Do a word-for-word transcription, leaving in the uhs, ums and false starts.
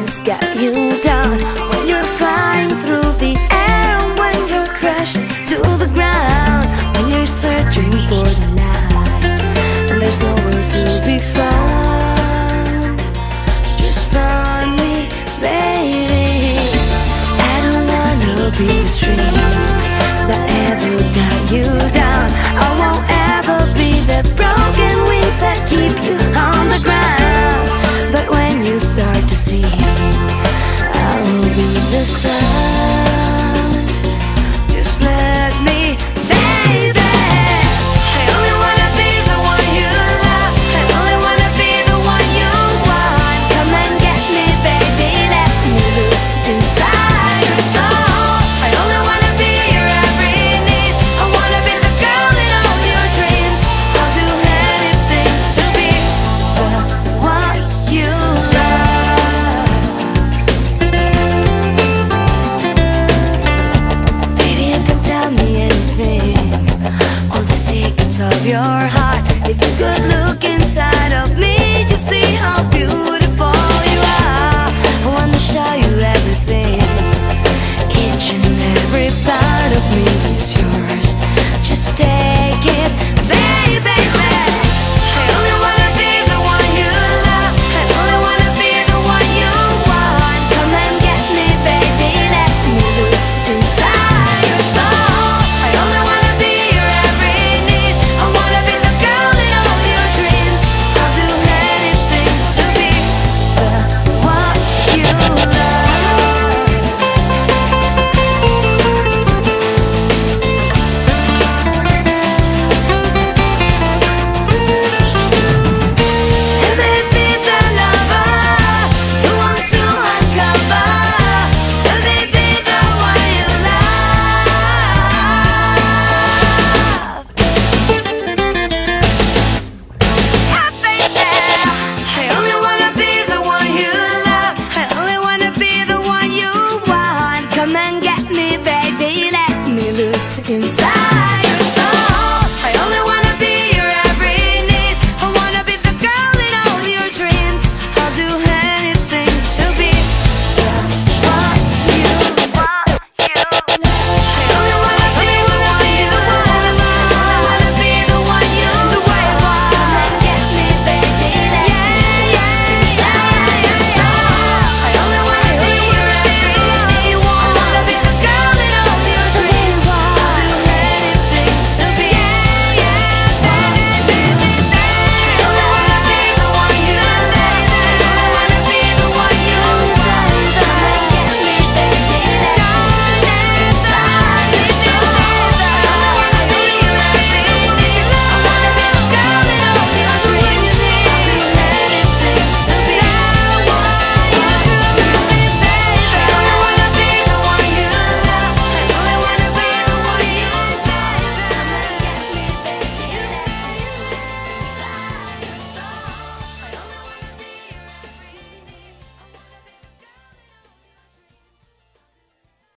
winds got you down, when you're flying through the air, when you're crashing to the ground, when you're searching for the light and there's nowhere to be found. Just find me, baby. I don't wanna be the strings that ever tie you down. I won't